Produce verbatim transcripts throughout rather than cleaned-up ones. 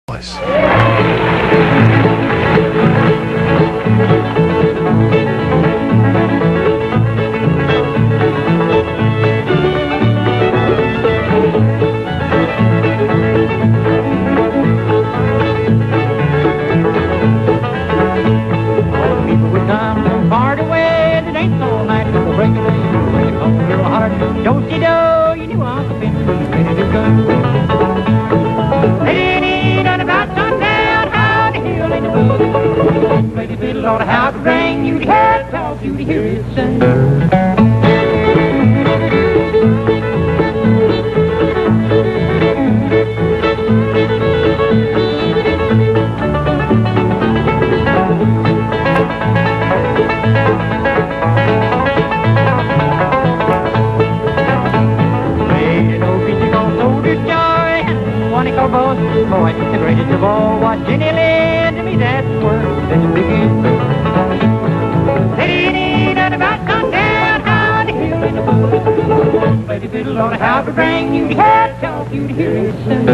Place. Lord, how to bring you to head, talk you to hear it sing. Hey, no picture called Soldier's Joy, and one he called Boss Boy, the greatest of all was Jenny Lind to me, that's the word that's a big end. Baby, fiddle on how to bring you to head, talk you to hear it sing.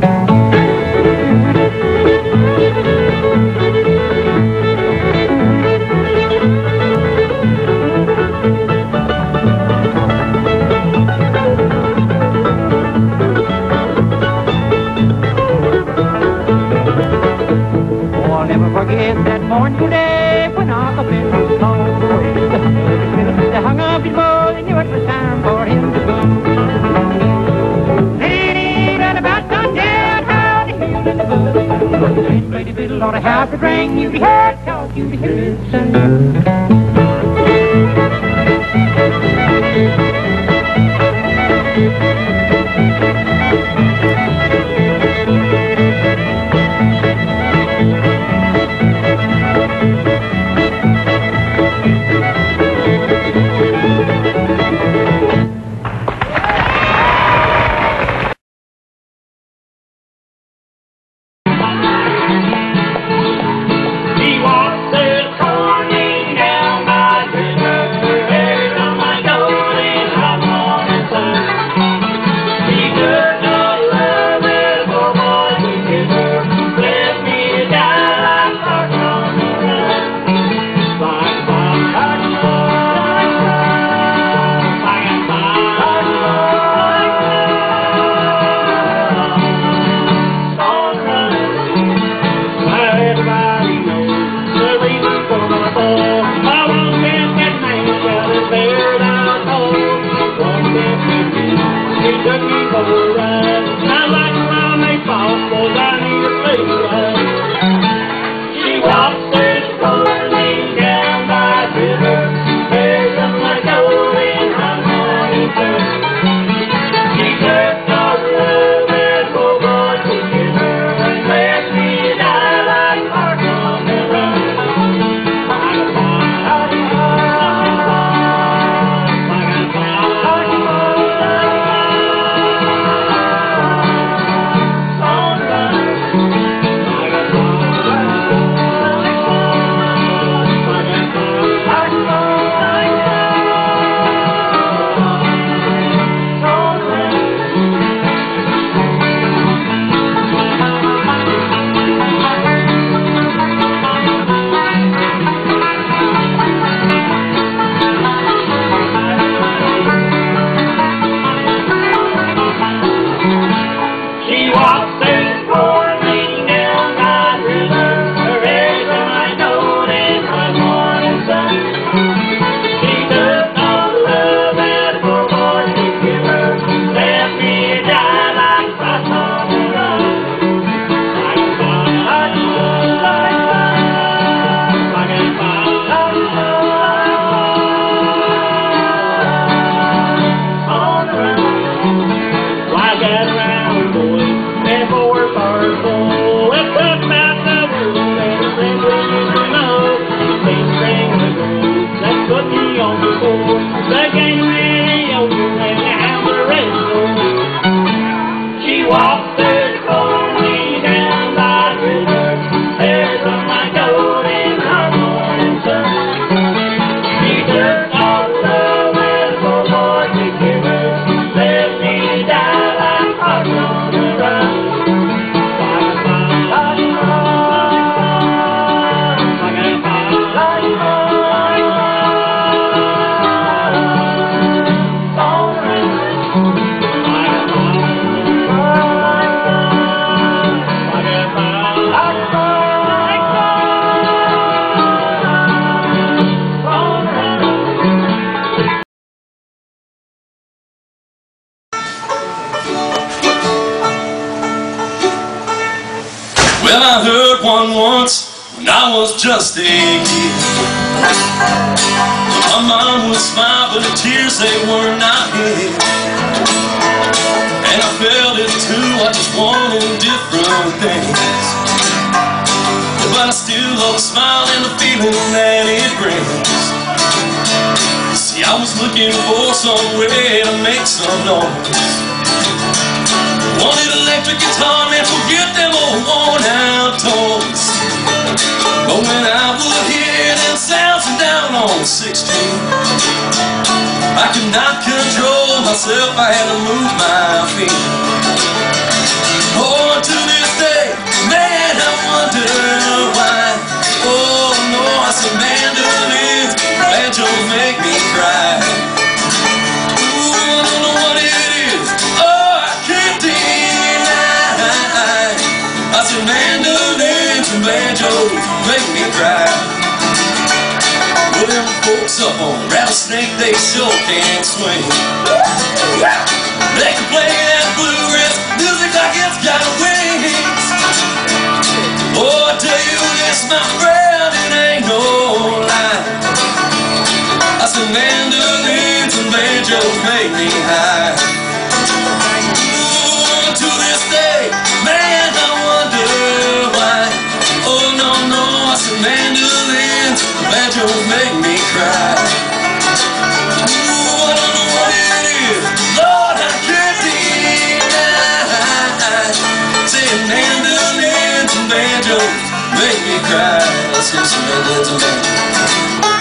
Oh, I'll never forget that morning day when Uncle Ben was gone away. They hung up his bow and knew it was time for him to go. Lady fiddle ought to have to bring you to head, talk you to hear it sing. Well, I heard one once when I was just a kid. My mom would smile, but the tears, they were not hid. And I felt it too, I just wanted different things. But I still love the smile and the feeling that it brings. See, I was looking for some way to make some noise. Wanted electric guitar, man, forget them old worn out toys. But when I would hear them sounds from down on sixteen, I could not control myself, I had to move my feet. Oh, to this day, man, I wonder why. Oh no, I said mandolins, banjos make me cry. Ooh, I don't know what it is, oh, I can't deny. I said mandolins and banjos make me cry. Well, them folks up on Rattlesnake, they sure can swing. They can play that bluegrass music like it's got wings. Oh, I tell you this, my friend, it ain't no lie. I said mandolins and banjos make me high. Ooh, to this day, man, I wonder why. Oh, no, no, I said mandolins and banjos make me cry. Ooh, I don't know what it is, Lord, I can't deny. Saying mandolins and banjos make me cry. Let's hear some mandolins and banjos.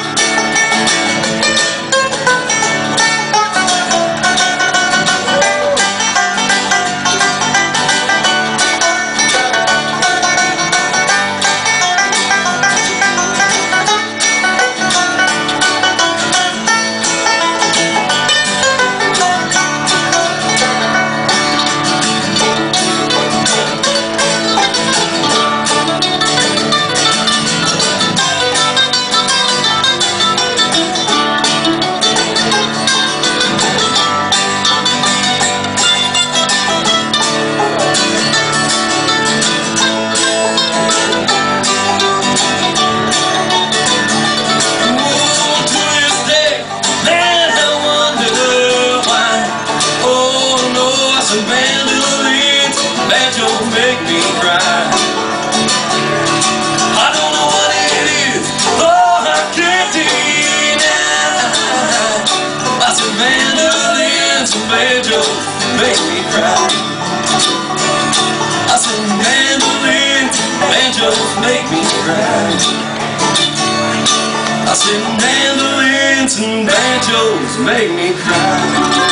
Mandolins, banjos make me cry. I don't know what it is, oh, I can't deny. I said mandolins and banjos make me cry. I said mandolins, banjos make me cry. I said mandolins and banjos make me cry.